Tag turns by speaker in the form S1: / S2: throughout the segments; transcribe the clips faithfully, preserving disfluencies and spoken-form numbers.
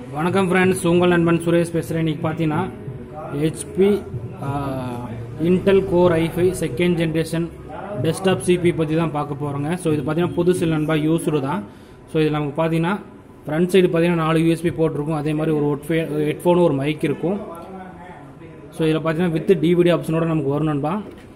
S1: வணக்கம் ஃப்ரெண்ட்ஸ், உங்கள் நண்பன் சுரேஷ் பேசுகிறேன். இன்றைக்கி பார்த்தீங்கன்னா HP Intel core i five second generation desktop CP பற்றி தான் பார்க்க போகிறோங்க. ஸோ இது பார்த்தீங்கன்னா புதுசு நண்பா, யூஸ்டு தான். ஸோ இதில் நமக்கு பார்த்தீங்கன்னா ஃப்ரண்ட் சைடு பார்த்தீங்கன்னா நாலு யூஎஸ்பி போட்டிருக்கும். அதே மாதிரி ஒரு ஒட்ஃபே ஹெட்ஃபோனும் ஒரு மைக் இருக்கும். ஸோ இதில் பார்த்தீங்கன்னா வித் டிவிடி ஆப்ஷனோட நமக்கு வரும் நண்பா.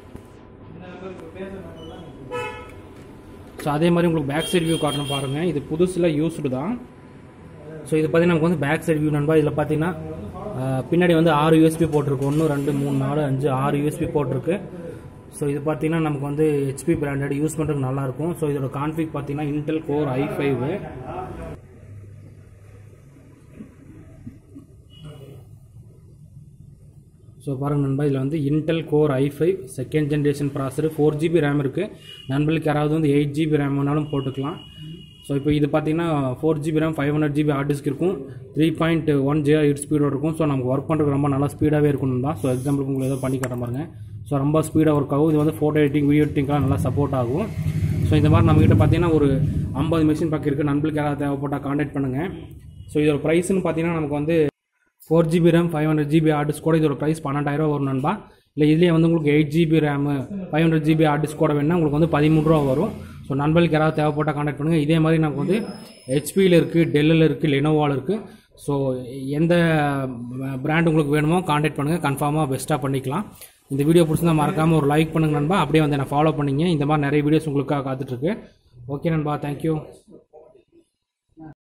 S1: ஸோ அதே மாதிரி உங்களுக்கு பேக் சைடு வியூ காட்டணும் பாருங்கள். இது புதுசில் யூஸ்டு தான். ஸோ இது பார்த்தீங்கன்னா நமக்கு வந்து பேக் சைடு வியூ நண்பா. இதில் பார்த்தீங்கன்னா பின்னாடி வந்து ஆறு யூஎஸ்பி போட்டிருக்கு. ஒன்று ரெண்டு மூணு நாலு அஞ்சு ஆறு யூஎஸ்பி போட்டிருக்கு. ஸோ இது பார்த்தீங்கன்னா நமக்கு வந்து ஹெச்பி பிராண்டட் யூஸ் பண்ணுறதுக்கு நல்லாயிருக்கும். ஸோ இதோட கான்ஃபிக் பார்த்தீங்கன்னா Intel core i five. So பாருங்கள் நண்பா, இதில் வந்து Intel core i five second generation processor, four GB RAM இருக்குது. நண்பர்களுக்கு யாராவது வந்து எயிட் ஜிபி ரேம் வேணாலும் போட்டுக்கலாம். ஸோ இப்போ இது பார்த்தீங்கன்னா four GB RAM five hundred GB hard disk இருக்கும். த்ரீ பாயிண்ட் ஒன் ஜே எயிட் ஸ்பீடோட இருக்கும். ஸோ நமக்கு ஒர்க் பண்ணுறதுக்கு ரொம்ப நல்லா ஸ்பீடாகவே இருக்கணும் தான். ஸோ எக்ஸாம்பிளுக்கு உங்களுக்கு ஏதோ பண்ணி காட்ட பாருங்க. ஸோ ரொம்ப ஸ்பீடாக ஒர்க் ஆகும். இது வந்து ஃபோட்டோ எடிட்டிங், வீடியோ எடிட்டிங்லாம் நல்லா சப்போர்ட் ஆகும். ஸோ இந்த மாதிரி நம்மகிட்ட பார்த்தீங்கன்னா ஒரு ஐம்பது மிஷின் பக்கம் இருக்குது. நண்பர்களுக்கு யாராவது தேவைப்பட்டால் கான்டாக்ட் பண்ணுங்கள். ஸோ இதோட ப்ரைஸ்ன்னு பார்த்தீங்கன்னா நமக்கு வந்து four GB RAM five hundred GB hard disk கூட இதோட ப்ரைஸ் பன்னெண்டாயிரம் வரும் நண்பா. இல்லை இதுலேயே வந்து உங்களுக்கு eight GB RAM five hundred GB hard disk கூட வேணுன்னா உங்களுக்கு வந்து பதிமூணு ரூபா வரும். ஸோ நண்பர்களுக்கு யாராவது தேவைப்பட்டால் கான்டாக்ட் பண்ணுங்கள். இதே மாதிரி நமக்கு வந்து ஹெச்பியில் இருக்குது, டெல்லில் இருக்குது, லெனோவாவில் இருக்குது. ஸோ எந்த பிராண்ட் உங்களுக்கு வேணுமோ கான்டாக்ட் பண்ணுங்கள். கன்ஃபார்மாக பெஸ்ட்டாக பண்ணிக்கலாம். இந்த வீடியோ பிடிச்சிருந்தா மறக்காமல் ஒரு லைக் பண்ணுங்க நண்பா. அப்படியே வந்து என்ன ஃபாலோ பண்ணிங்க. இந்த மாதிரி நிறைய வீடியோஸ் உங்களுக்காக காத்துட்ருக்கு. ஓகே நண்பா, தேங்க்யூ.